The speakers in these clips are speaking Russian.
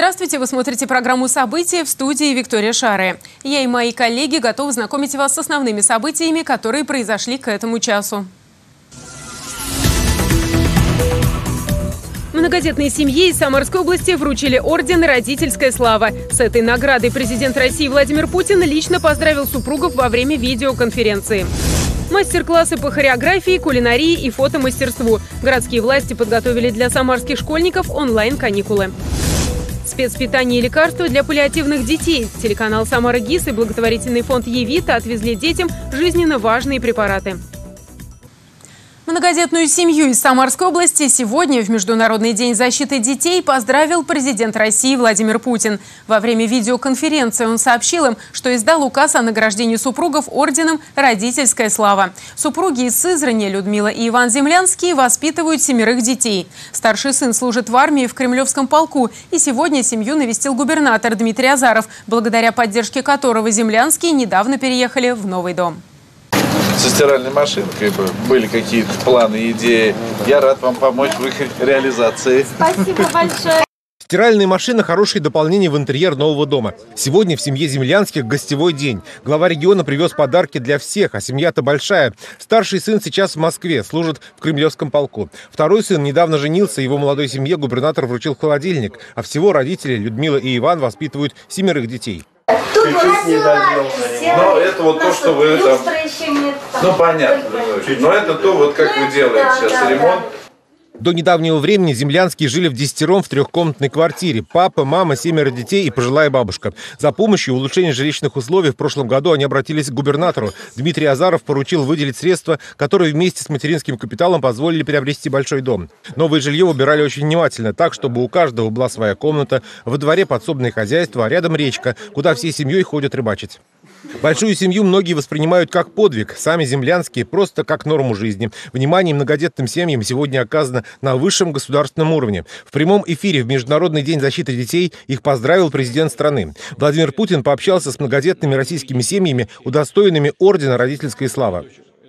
Здравствуйте! Вы смотрите программу «События», в студии Виктория Шаре. Я и мои коллеги готовы знакомить вас с основными событиями, которые произошли к этому часу. Многодетной семье из Самарской области вручили орден «Родительская слава». С этой наградой президент России Владимир Путин лично поздравил супругов во время видеоконференции. Мастер-классы по хореографии, кулинарии и фотомастерству. Городские власти подготовили для самарских школьников онлайн-каникулы. Спецпитание и лекарства для паллиативных детей. Телеканал «Самара ГИС» и благотворительный фонд «Евита» отвезли детям жизненно важные препараты. Многодетную семью из Самарской области сегодня в Международный день защиты детей поздравил президент России Владимир Путин. Во время видеоконференции он сообщил им, что издал указ о награждении супругов орденом «Родительская слава». Супруги из Сызрани, Людмила и Иван Землянские, воспитывают 7 детей. Старший сын служит в армии в Кремлевском полку. И сегодня семью навестил губернатор Дмитрий Азаров, благодаря поддержке которого Землянские недавно переехали в новый дом. Со стиральной машинкой были какие-то планы, идеи. Я рад вам помочь в их реализации. Спасибо большое. Стиральная машина – хорошее дополнение в интерьер нового дома. Сегодня в семье Землянских гостевой день. Глава региона привез подарки для всех, а семья-то большая. Старший сын сейчас в Москве, служит в Кремлевском полку. Второй сын недавно женился, его молодой семье губернатор вручил холодильник. А всего родители Людмила и Иван воспитывают 7 детей. Но это вот то, что вы там... Ну, понятно. Но это то, вот как вы делаете сейчас ремонт. До недавнего времени Землянские жили в 10-ром в 3-комнатной квартире. Папа, мама, 7 детей и пожилая бабушка. За помощью в улучшении жилищных условий в прошлом году они обратились к губернатору. Дмитрий Азаров поручил выделить средства, которые вместе с материнским капиталом позволили приобрести большой дом. Новое жилье выбирали очень внимательно, так, чтобы у каждого была своя комната, во дворе подсобное хозяйство, а рядом речка, куда всей семьей ходят рыбачить. Большую семью многие воспринимают как подвиг, сами Землянские просто как норму жизни. Внимание многодетным семьям сегодня оказано на высшем государственном уровне. В прямом эфире в Международный день защиты детей их поздравил президент страны. Владимир Путин пообщался с многодетными российскими семьями, удостоенными ордена «Родительская слава».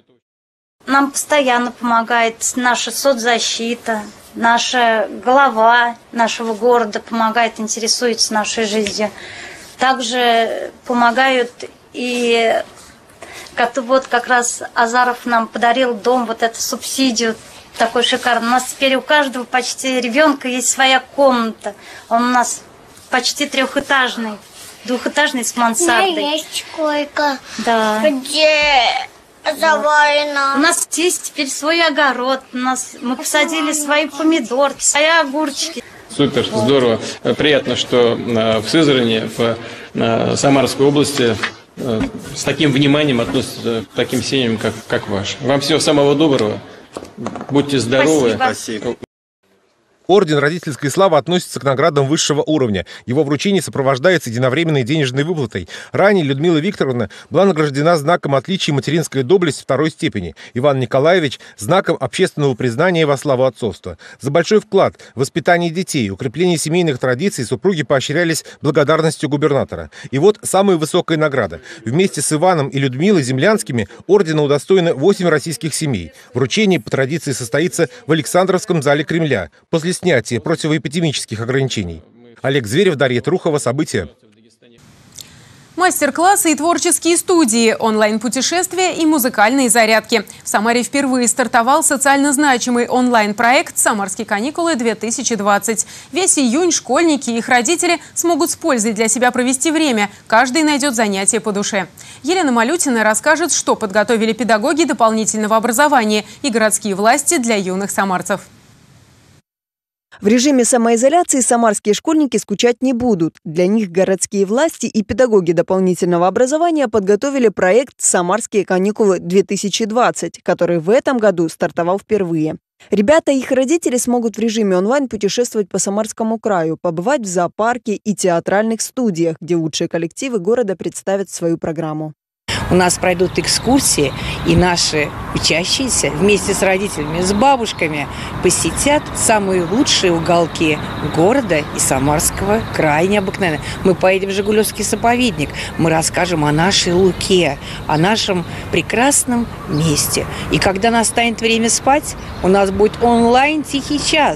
Нам постоянно помогает наша соцзащита, наша глава нашего города помогает, интересуется нашей жизнью. Также помогают и вот как раз Азаров нам подарил дом, вот эту субсидию такой шикарный. У нас теперь у каждого почти ребенка есть своя комната. Он у нас почти 3-этажный, 2-этажный с мансардой. У меня есть койка, да. Где завалено. У нас есть теперь свой огород, мы посадили свои помидорки, свои огурчики. Супер, здорово. Приятно, что в Сызрани, в Самарской области с таким вниманием относятся к таким семьям, как ваш. Вам всего самого доброго. Будьте здоровы. Спасибо. Орден «Родительской славы» относится к наградам высшего уровня. Его вручение сопровождается единовременной денежной выплатой. Ранее Людмила Викторовна была награждена знаком отличия «Материнская доблесть» 2-й степени. Иван Николаевич – знаком общественного признания во славу отцовства. За большой вклад в воспитание детей и укрепление семейных традиций супруги поощрялись благодарностью губернатора. И вот самая высокая награда. Вместе с Иваном и Людмилой Землянскими ордена удостоены 8 российских семей. Вручение по традиции состоится в Александровском зале Кремля после снятия противоэпидемических ограничений. Олег Зверев, Дарья Трухова. События. Мастер-классы и творческие студии, онлайн-путешествия и музыкальные зарядки. В Самаре впервые стартовал социально значимый онлайн-проект «Самарские каникулы-2020». Весь июнь школьники и их родители смогут с пользой для себя провести время. Каждый найдет занятие по душе. Елена Малютина расскажет, что подготовили педагоги дополнительного образования и городские власти для юных самарцев. В режиме самоизоляции самарские школьники скучать не будут. Для них городские власти и педагоги дополнительного образования подготовили проект «Самарские каникулы-2020», который в этом году стартовал впервые. Ребята и их родители смогут в режиме онлайн путешествовать по Самарскому краю, побывать в зоопарке и театральных студиях, где лучшие коллективы города представят свою программу. У нас пройдут экскурсии, и наши учащиеся вместе с родителями, с бабушками посетят самые лучшие уголки города и Самарского края необыкновенно. Мы поедем в Жигулевский заповедник, мы расскажем о нашей Луке, о нашем прекрасном месте. И когда настанет время спать, у нас будет онлайн «Тихий час».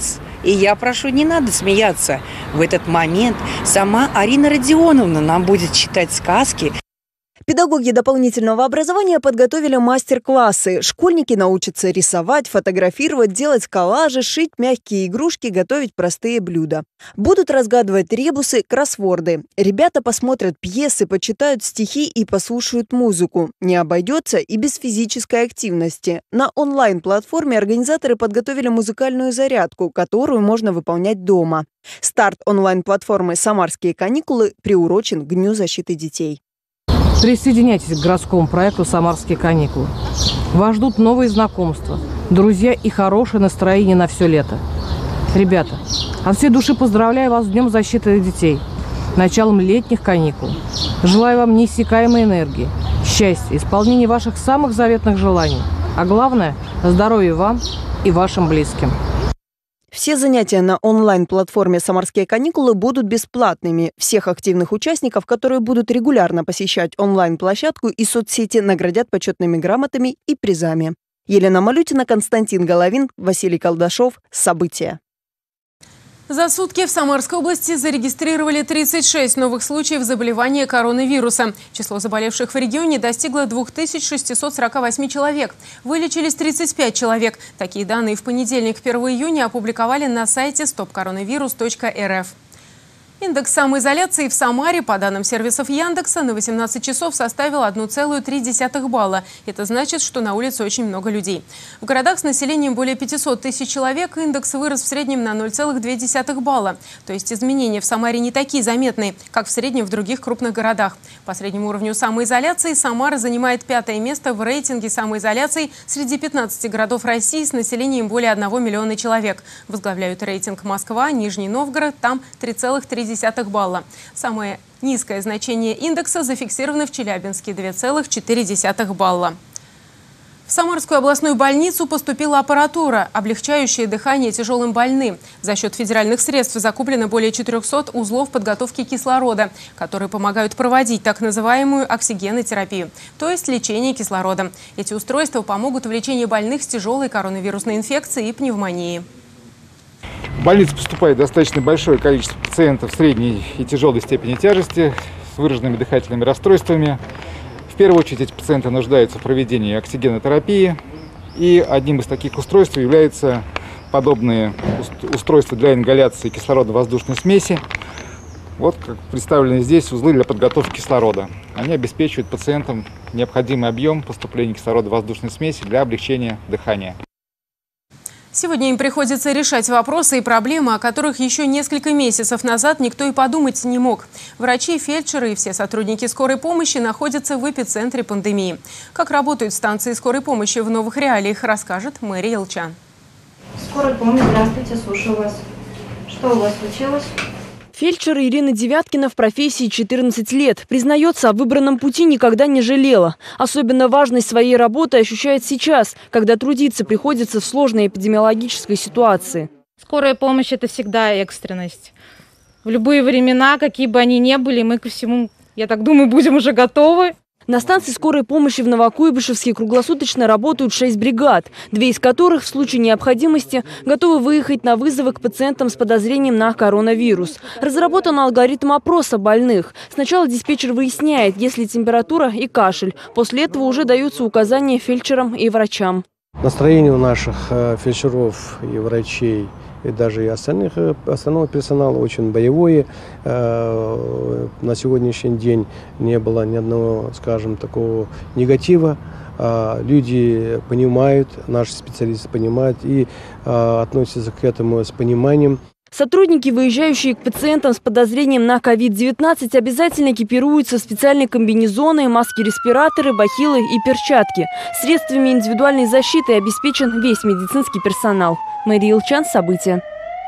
И я прошу, не надо смеяться. В этот момент сама Арина Родионовна нам будет читать сказки. Педагоги дополнительного образования подготовили мастер-классы. Школьники научатся рисовать, фотографировать, делать коллажи, шить мягкие игрушки, готовить простые блюда. Будут разгадывать ребусы, кроссворды. Ребята посмотрят пьесы, почитают стихи и послушают музыку. Не обойдется и без физической активности. На онлайн-платформе организаторы подготовили музыкальную зарядку, которую можно выполнять дома. Старт онлайн-платформы «Самарские каникулы» приурочен к Дню защиты детей. Присоединяйтесь к городскому проекту «Самарские каникулы». Вас ждут новые знакомства, друзья и хорошее настроение на все лето. Ребята, от всей души поздравляю вас с Днем защиты детей, началом летних каникул. Желаю вам неиссякаемой энергии, счастья, исполнения ваших самых заветных желаний. А главное – здоровья вам и вашим близким. Все занятия на онлайн-платформе «Самарские каникулы» будут бесплатными. Всех активных участников, которые будут регулярно посещать онлайн-площадку и соцсети, наградят почетными грамотами и призами. Елена Малютина, Константин Головин, Василий Колдашов. События. За сутки в Самарской области зарегистрировали 36 новых случаев заболевания коронавирусом. Число заболевших в регионе достигло 2648 человек. Вылечились 35 человек. Такие данные в понедельник, 1 июня, опубликовали на сайте stopcoronavirus.rf. Индекс самоизоляции в Самаре, по данным сервисов Яндекса, на 18 часов составил 1,3 балла. Это значит, что на улице очень много людей. В городах с населением более 500 тысяч человек индекс вырос в среднем на 0,2 балла. То есть изменения в Самаре не такие заметные, как в среднем в других крупных городах. По среднему уровню самоизоляции Самара занимает 5-е место в рейтинге самоизоляции среди 15 городов России с населением более 1 миллиона человек. Возглавляют рейтинг Москва, Нижний Новгород, там 3,3 балла. Самое низкое значение индекса зафиксировано в Челябинске – 2,4 балла. В Самарскую областную больницу поступила аппаратура, облегчающая дыхание тяжелым больным. За счет федеральных средств закуплено более 400 узлов подготовки кислорода, которые помогают проводить так называемую оксигенотерапию, то есть лечение кислородом. Эти устройства помогут в лечении больных с тяжелой коронавирусной инфекцией и пневмонией. В больницу поступает достаточно большое количество пациентов средней и тяжелой степени тяжести с выраженными дыхательными расстройствами. В первую очередь эти пациенты нуждаются в проведении оксигенотерапии. И одним из таких устройств являются подобные устройства для ингаляции кислородно-воздушной смеси. Вот как представлены здесь узлы для подготовки кислорода. Они обеспечивают пациентам необходимый объем поступления кислородно-воздушной смеси для облегчения дыхания. Сегодня им приходится решать вопросы и проблемы, о которых еще несколько месяцев назад никто и подумать не мог. Врачи, фельдшеры и все сотрудники скорой помощи находятся в эпицентре пандемии. Как работают станции скорой помощи в новых реалиях, расскажет Мэри Елчан. Скорая помощь, здравствуйте, слушаю вас. Что у вас случилось? Фельдшер Ирина Девяткина в профессии 14 лет. Признается, о выбранном пути никогда не жалела. Особенно важность своей работы ощущает сейчас, когда трудиться приходится в сложной эпидемиологической ситуации. Скорая помощь – это всегда экстренность. В любые времена, какие бы они ни были, мы ко всему, я так думаю, будем уже готовы. На станции скорой помощи в Новокуйбышевске круглосуточно работают 6 бригад, 2 из которых в случае необходимости готовы выехать на вызовы к пациентам с подозрением на коронавирус. Разработан алгоритм опроса больных. Сначала диспетчер выясняет, есть ли температура и кашель. После этого уже даются указания фельдшерам и врачам. Настроение у наших фельдшеров и врачей и даже и остального персонала очень боевое. На сегодняшний день не было ни одного, скажем, такого негатива. Люди понимают, наши специалисты понимают и относятся к этому с пониманием. Сотрудники, выезжающие к пациентам с подозрением на COVID-19, обязательно экипируются в специальные комбинезоны, маски-респираторы, бахилы и перчатки. Средствами индивидуальной защиты обеспечен весь медицинский персонал. Мэри Елчан, события.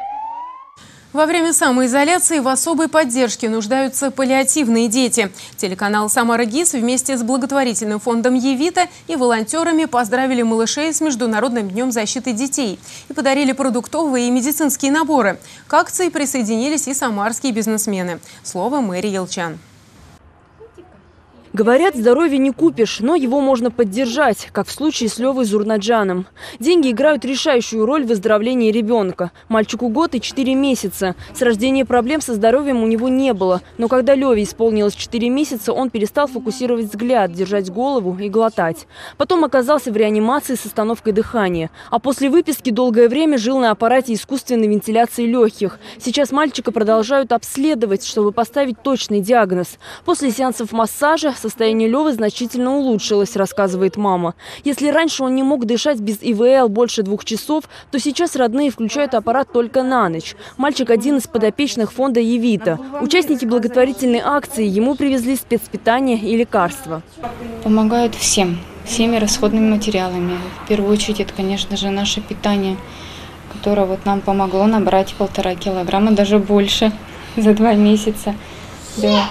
Во время самоизоляции в особой поддержке нуждаются паллиативные дети. Телеканал «Самара ГИС» вместе с благотворительным фондом «Евита» и волонтерами поздравили малышей с Международным днем защиты детей и подарили продуктовые и медицинские наборы. К акции присоединились и самарские бизнесмены. Слово Мэри Елчан. Говорят, здоровье не купишь, но его можно поддержать, как в случае с Левой Зурнаджаном. Деньги играют решающую роль в выздоровлении ребенка. Мальчику год и 4 месяца. С рождения проблем со здоровьем у него не было. Но когда Леве исполнилось 4 месяца, он перестал фокусировать взгляд, держать голову и глотать. Потом оказался в реанимации с остановкой дыхания. А после выписки долгое время жил на аппарате искусственной вентиляции легких. Сейчас мальчика продолжают обследовать, чтобы поставить точный диагноз. После сеансов массажа состояние Левы значительно улучшилось, рассказывает мама. Если раньше он не мог дышать без ИВЛ больше 2 часов, то сейчас родные включают аппарат только на ночь. Мальчик один из подопечных фонда «Евита». Участники благотворительной акции ему привезли спецпитание и лекарства. Помогают всеми расходными материалами. В первую очередь это, конечно же, наше питание, которое вот нам помогло набрать 1,5 килограмма, даже больше за 2 месяца. Да.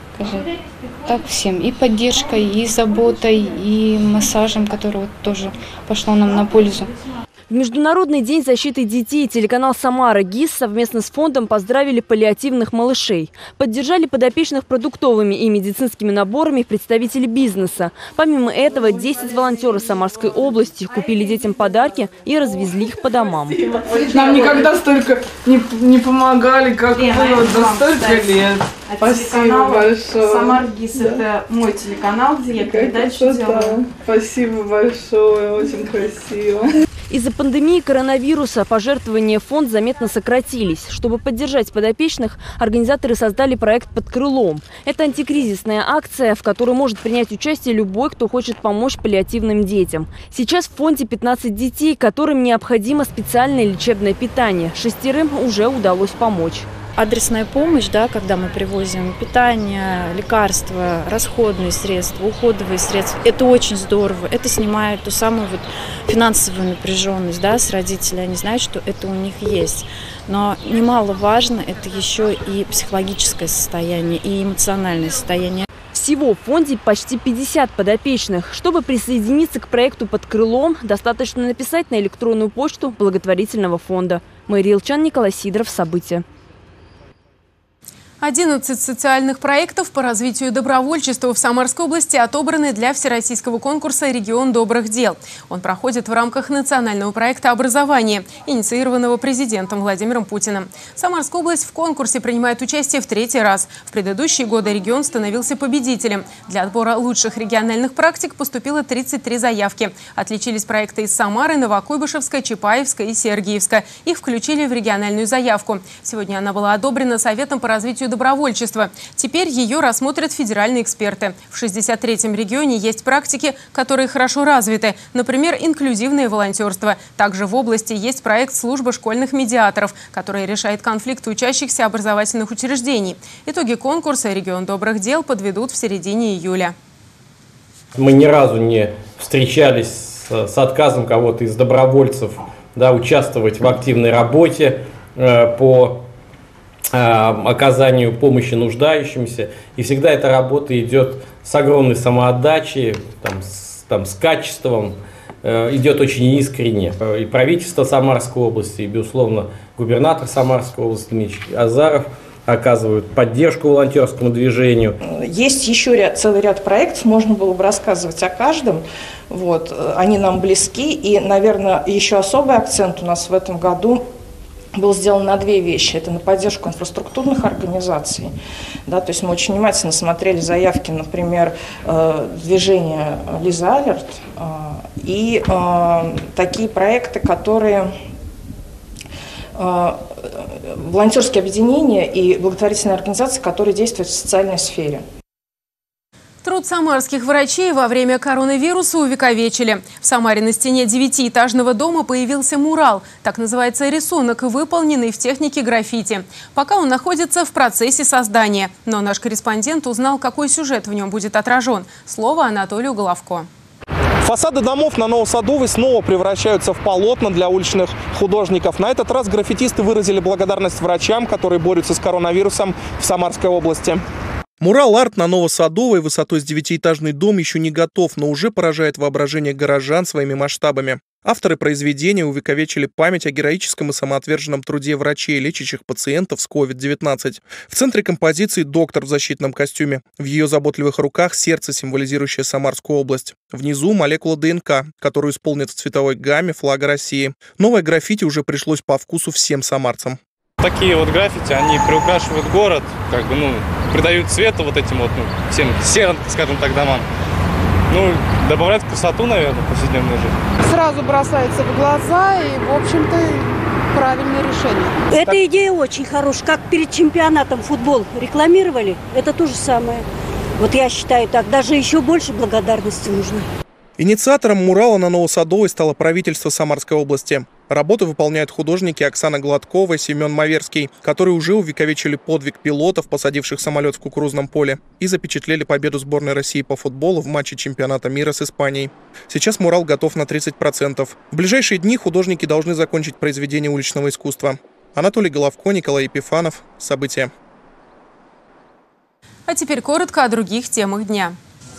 Так всем. И поддержкой, и заботой, и массажем, который вот тоже пошло нам на пользу. В Международный день защиты детей телеканал «Самара» ГИС совместно с фондом поздравили паллиативных малышей. Поддержали подопечных продуктовыми и медицинскими наборами представители бизнеса. Помимо этого, 10 волонтеров Самарской области купили детям подарки и развезли их по домам. Нам никогда столько не помогали, как вы вот за столько лет. Спасибо большое. «Самар ГИС» – это мой телеканал, где я передачу делаю. Спасибо большое, очень красиво. Из-за пандемии коронавируса пожертвования в фонд заметно сократились. Чтобы поддержать подопечных, организаторы создали проект «Под крылом». Это антикризисная акция, в которой может принять участие любой, кто хочет помочь паллиативным детям. Сейчас в фонде 15 детей, которым необходимо специальное лечебное питание. 6 уже удалось помочь. Адресная помощь, да, когда мы привозим питание, лекарства, расходные средства, уходовые средства, это очень здорово. Это снимает ту самую вот финансовую напряженность, да, с родителей. Они знают, что это у них есть. Но немаловажно это еще и психологическое состояние, и эмоциональное состояние. Всего в фонде почти 50 подопечных. Чтобы присоединиться к проекту «Под крылом», достаточно написать на электронную почту благотворительного фонда. Мария Илчан, Николай Сидоров. События. 11 социальных проектов по развитию добровольчества в Самарской области отобраны для всероссийского конкурса «Регион добрых дел». Он проходит в рамках национального проекта образования, инициированного президентом Владимиром Путиным. Самарская область в конкурсе принимает участие в 3-й раз. В предыдущие годы регион становился победителем. Для отбора лучших региональных практик поступило 33 заявки. Отличились проекты из Самары, Новокуйбышевска, Чапаевска и Сергиевска. Их включили в региональную заявку. Сегодня она была одобрена Советом по развитию добровольчества. Теперь ее рассмотрят федеральные эксперты. В 63-м регионе есть практики, которые хорошо развиты. Например, инклюзивное волонтерство. Также в области есть проект «Служба школьных медиаторов», который решает конфликты учащихся образовательных учреждений. Итоги конкурса «Регион добрых дел» подведут в середине июля. Мы ни разу не встречались с отказом кого-то из добровольцев, да, участвовать в активной работе по оказанию помощи нуждающимся. И всегда эта работа идет с огромной самоотдачей, с качеством, идет очень искренне. И правительство Самарской области, и, безусловно, губернатор Самарской области Дмитрий Азаров оказывают поддержку волонтерскому движению. Есть еще целый ряд проектов, можно было бы рассказывать о каждом. Вот, они нам близки. И, наверное, еще особый акцент у нас в этом году был сделан на 2 вещи. Это на поддержку инфраструктурных организаций. Да, то есть мы очень внимательно смотрели заявки, например, движения Лиза Алерт и такие проекты, которые волонтерские объединения и благотворительные организации, которые действуют в социальной сфере. Труд самарских врачей во время коронавируса увековечили. В Самаре на стене 9-этажного дома появился мурал. Так называется рисунок, выполненный в технике граффити. Пока он находится в процессе создания. Но наш корреспондент узнал, какой сюжет в нем будет отражен. Слово Анатолию Головко. Фасады домов на Новосадовой снова превращаются в полотна для уличных художников. На этот раз граффитисты выразили благодарность врачам, которые борются с коронавирусом в Самарской области. Мурал-арт на Новосадовой высотой с 9-этажный дом еще не готов, но уже поражает воображение горожан своими масштабами. Авторы произведения увековечили память о героическом и самоотверженном труде врачей, лечащих пациентов с COVID-19. В центре композиции доктор в защитном костюме. В ее заботливых руках сердце, символизирующее Самарскую область. Внизу молекула ДНК, которую исполнит в цветовой гамме флага России. Новое граффити уже пришлось по вкусу всем самарцам. Такие вот граффити, они приукрашивают город, придают цвета вот этим вот, всем серым, скажем так, домам. Добавляют красоту, наверное, в повседневную жизнь. Сразу бросается в глаза и, в общем-то, правильное решение. Эта идея очень хорошая. Как перед чемпионатом футбол рекламировали, это то же самое. Вот я считаю так, даже еще больше благодарности нужно. Инициатором мурала на Новосадовой стало правительство Самарской области. Работу выполняют художники Оксана Гладкова и Семен Маверский, которые уже увековечили подвиг пилотов, посадивших самолет в кукурузном поле, и запечатлели победу сборной России по футболу в матче чемпионата мира с Испанией. Сейчас мурал готов на 30%. В ближайшие дни художники должны закончить произведение уличного искусства. Анатолий Головко, Николай Епифанов. События. А теперь коротко о других темах дня.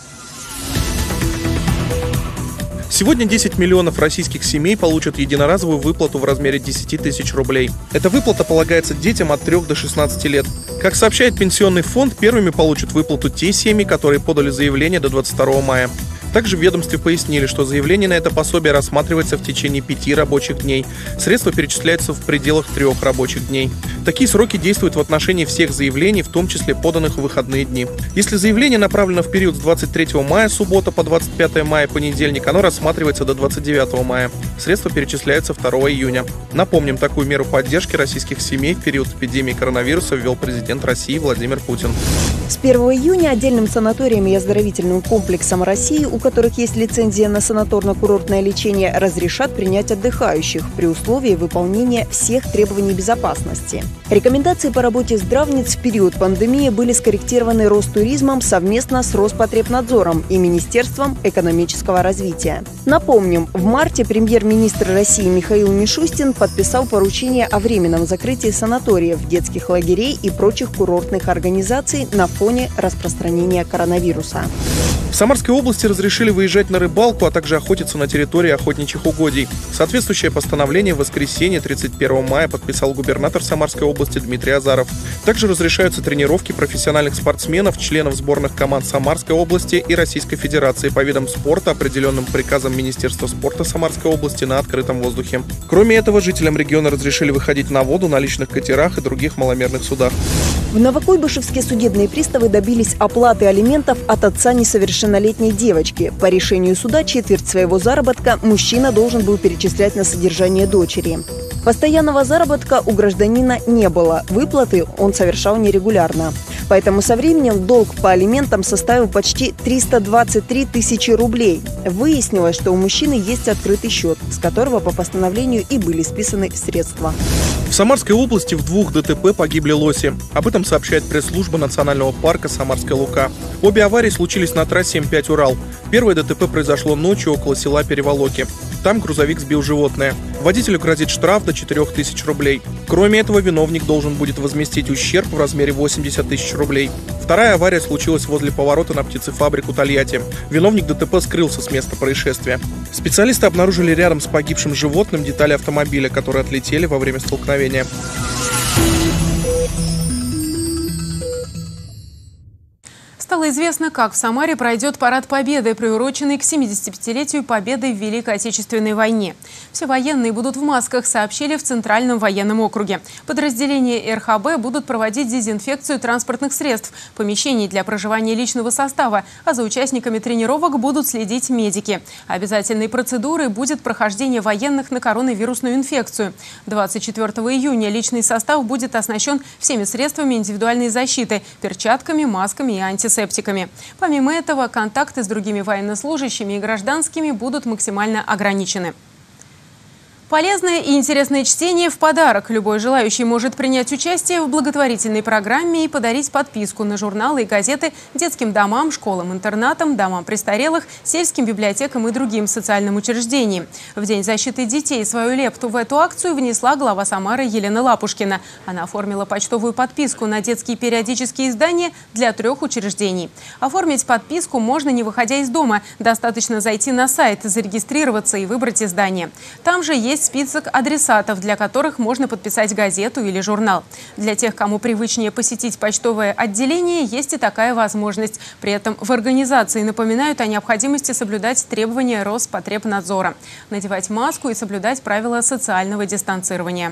Сегодня 10 миллионов российских семей получат единоразовую выплату в размере 10 тысяч рублей. Эта выплата полагается детям от 3 до 16 лет. Как сообщает Пенсионный фонд, первыми получат выплату те семьи, которые подали заявление до 22 мая. Также в ведомстве пояснили, что заявление на это пособие рассматривается в течение 5 рабочих дней. Средства перечисляются в пределах 3 рабочих дней. Такие сроки действуют в отношении всех заявлений, в том числе поданных в выходные дни. Если заявление направлено в период с 23 мая, суббота, по 25 мая, понедельник, оно рассматривается до 29 мая. Средства перечисляются 2 июня. Напомним, такую меру поддержки российских семей в период эпидемии коронавируса ввел президент России Владимир Путин. С 1 июня отдельным санаториям и оздоровительным комплексам России, у которых есть лицензия на санаторно-курортное лечение, разрешат принять отдыхающих при условии выполнения всех требований безопасности. Рекомендации по работе здравниц в период пандемии были скорректированы Ростуризмом совместно с Роспотребнадзором и Министерством экономического развития. Напомним, в марте премьер-министр России Михаил Мишустин подписал поручение о временном закрытии санаториев, детских лагерей и прочих курортных организаций на фоне распространения коронавируса. В Самарской области разрешили выезжать на рыбалку, а также охотиться на территории охотничьих угодий. Соответствующее постановление в воскресенье 31 мая подписал губернатор Самарской области Дмитрий Азаров. Также разрешаются тренировки профессиональных спортсменов, членов сборных команд Самарской области и Российской Федерации по видам спорта, определенным приказом Министерства спорта Самарской области на открытом воздухе. Кроме этого, жителям региона разрешили выходить на воду на личных катерах и других маломерных судах. В Новокуйбышевске судебные приставы добились оплаты алиментов от отца несовершеннолетней девочки. По решению суда четверть своего заработка мужчина должен был перечислять на содержание дочери. Постоянного заработка у гражданина не было. Выплаты он совершал нерегулярно. Поэтому со временем долг по алиментам составил почти 323 тысячи рублей. Выяснилось, что у мужчины есть открытый счет, с которого по постановлению и были списаны средства. В Самарской области в 2 ДТП погибли лоси. Об этом сообщает пресс-служба национального парка «Самарская Лука». Обе аварии случились на трассе М5 «Урал». Первое ДТП произошло ночью около села Переволоки. Там грузовик сбил животное. Водителю грозит штраф до 4000 рублей. Кроме этого, виновник должен будет возместить ущерб в размере 80 тысяч рублей. Вторая авария случилась возле поворота на птицефабрику Тольятти. Виновник ДТП скрылся с места происшествия. Специалисты обнаружили рядом с погибшим животным детали автомобиля, которые отлетели во время столкновения. Стало известно, как в Самаре пройдет парад Победы, приуроченный к 75-летию Победы в Великой Отечественной войне. Все военные будут в масках, сообщили в Центральном военном округе. Подразделения РХБ будут проводить дезинфекцию транспортных средств, помещений для проживания личного состава, а за участниками тренировок будут следить медики. Обязательной процедурой будет прохождение военных на коронавирусную инфекцию. 24 июня личный состав будет оснащен всеми средствами индивидуальной защиты – перчатками, масками и антисептиками. Помимо этого, контакты с другими военнослужащими и гражданскими будут максимально ограничены. Полезное и интересное чтение в подарок. Любой желающий может принять участие в благотворительной программе и подарить подписку на журналы и газеты детским домам, школам-интернатам, домам престарелых, сельским библиотекам и другим социальным учреждениям. В День защиты детей свою лепту в эту акцию внесла глава Самары Елена Лапушкина. Она оформила почтовую подписку на детские периодические издания для 3 учреждений. Оформить подписку можно, не выходя из дома. Достаточно зайти на сайт, зарегистрироваться и выбрать издание. Там же есть список адресатов, для которых можно подписать газету или журнал. Для тех, кому привычнее посетить почтовое отделение, есть и такая возможность. При этом в организации напоминают о необходимости соблюдать требования Роспотребнадзора, надевать маску и соблюдать правила социального дистанцирования.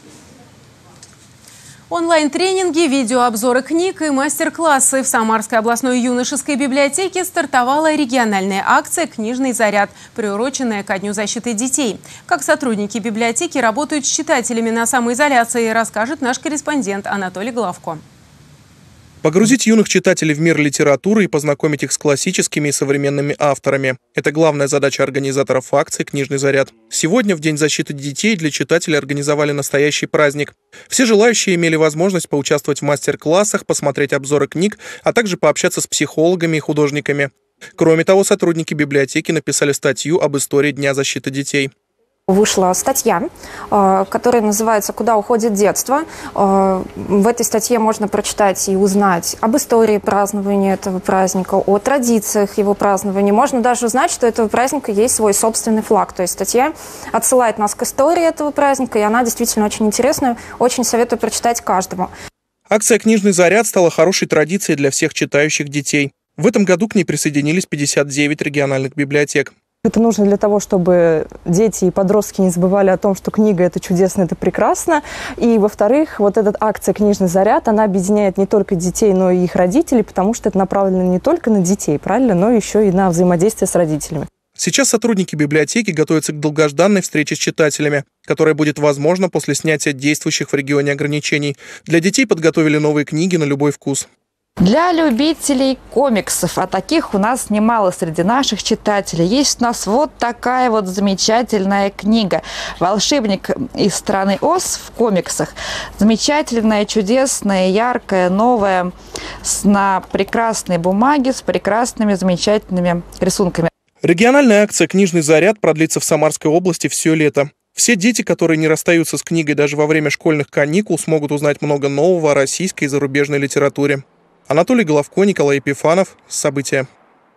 Онлайн-тренинги, видеообзоры книг и мастер-классы. В Самарской областной юношеской библиотеке стартовала региональная акция «Книжный заряд», приуроченная ко Дню защиты детей. Как сотрудники библиотеки работают с читателями на самоизоляции, расскажет наш корреспондент Анатолий Главко. Погрузить юных читателей в мир литературы и познакомить их с классическими и современными авторами – это главная задача организаторов акции «Книжный заряд». Сегодня, в День защиты детей, для читателей организовали настоящий праздник. Все желающие имели возможность поучаствовать в мастер-классах, посмотреть обзоры книг, а также пообщаться с психологами и художниками. Кроме того, сотрудники библиотеки написали статью об истории Дня защиты детей. Вышла статья, которая называется «Куда уходит детство?». В этой статье можно прочитать и узнать об истории празднования этого праздника, о традициях его празднования. Можно даже узнать, что у этого праздника есть свой собственный флаг. То есть статья отсылает нас к истории этого праздника, и она действительно очень интересная. Очень советую прочитать каждому. Акция «Книжный заряд» стала хорошей традицией для всех читающих детей. В этом году к ней присоединились 59 региональных библиотек. Это нужно для того, чтобы дети и подростки не забывали о том, что книга – это чудесно, это прекрасно. И, во-вторых, вот эта акция «Книжный заряд», она объединяет не только детей, но и их родителей, потому что это направлено не только на детей, правильно, но еще и на взаимодействие с родителями. Сейчас сотрудники библиотеки готовятся к долгожданной встрече с читателями, которая будет возможна после снятия действующих в регионе ограничений. Для детей подготовили новые книги на любой вкус. Для любителей комиксов, а таких у нас немало среди наших читателей, есть у нас вот такая вот замечательная книга «Волшебник из страны Оз» в комиксах. Замечательная, чудесная, яркая, новая, на прекрасной бумаге, с прекрасными, замечательными рисунками. Региональная акция «Книжный заряд» продлится в Самарской области все лето. Все дети, которые не расстаются с книгой даже во время школьных каникул, смогут узнать много нового о российской и зарубежной литературе. Анатолий Головко, Николай Епифанов. События.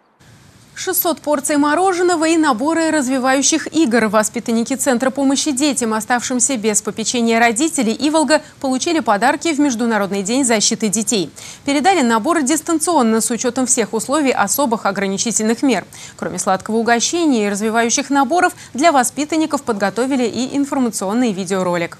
600 порций мороженого и наборы развивающих игр. Воспитанники Центра помощи детям, оставшимся без попечения родителей Иволга, получили подарки в Международный день защиты детей. Передали наборы дистанционно с учетом всех условий особых ограничительных мер. Кроме сладкого угощения и развивающих наборов, для воспитанников подготовили и информационный видеоролик.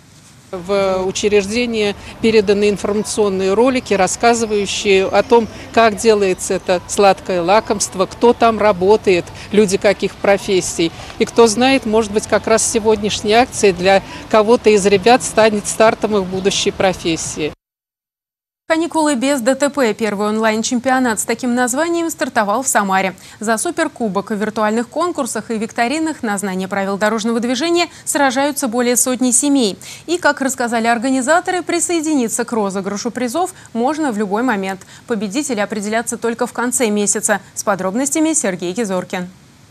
В учреждении переданы информационные ролики, рассказывающие о том, как делается это сладкое лакомство, кто там работает, люди каких профессий. И кто знает, может быть, как раз сегодняшняя акция для кого-то из ребят станет стартом их будущей профессии. Каникулы без ДТП. Первый онлайн-чемпионат с таким названием стартовал в Самаре. За суперкубок в виртуальных конкурсах и викторинах на знание правил дорожного движения сражаются более сотни семей. И, как рассказали организаторы, присоединиться к розыгрышу призов можно в любой момент. Победители определятся только в конце месяца. С подробностями Сергей Гизоркин.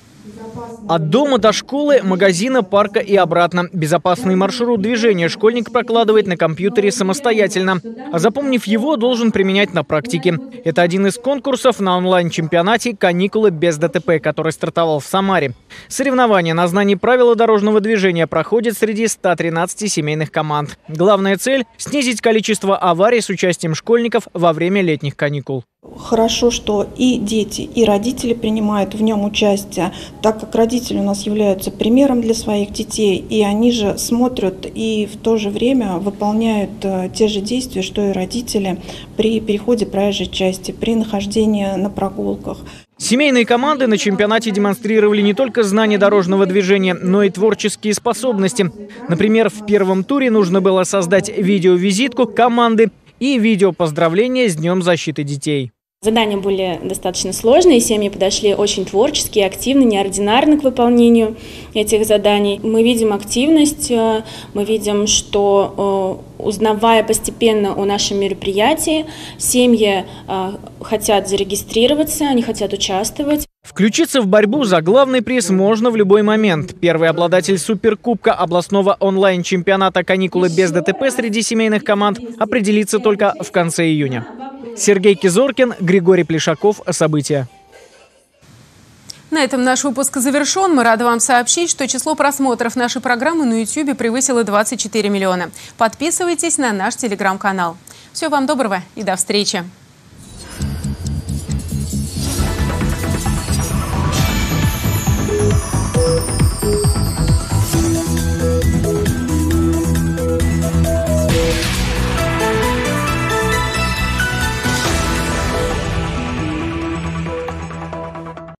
От дома до школы, магазина, парка и обратно. Безопасный маршрут движения школьник прокладывает на компьютере самостоятельно. А запомнив его, должен применять на практике. Это один из конкурсов на онлайн-чемпионате «Каникулы без ДТП», который стартовал в Самаре. Соревнования на знании правил дорожного движения проходят среди 113 семейных команд. Главная цель – снизить количество аварий с участием школьников во время летних каникул. Хорошо, что и дети, и родители принимают в нем участие, так как родители у нас являются примером для своих детей, и они же смотрят и в то же время выполняют те же действия, что и родители при переходе проезжей части, при нахождении на прогулках. Семейные команды на чемпионате демонстрировали не только знание дорожного движения, но и творческие способности. Например, в первом туре нужно было создать видеовизитку команды и видео поздравления с Днем защиты детей. Задания были достаточно сложные, семьи подошли очень творчески, активно, неординарно к выполнению этих заданий. Мы видим активность, мы видим, что, узнавая постепенно о нашем мероприятии, семьи хотят зарегистрироваться, они хотят участвовать. Включиться в борьбу за главный приз можно в любой момент. Первый обладатель суперкубка областного онлайн-чемпионата «Каникулы без ДТП» среди семейных команд определится только в конце июня. Сергей Кизоркин, Григорий Плешаков. События. На этом наш выпуск завершен. Мы рады вам сообщить, что число просмотров нашей программы на YouTube превысило 24 миллиона. Подписывайтесь на наш телеграм-канал. Всего вам доброго и до встречи.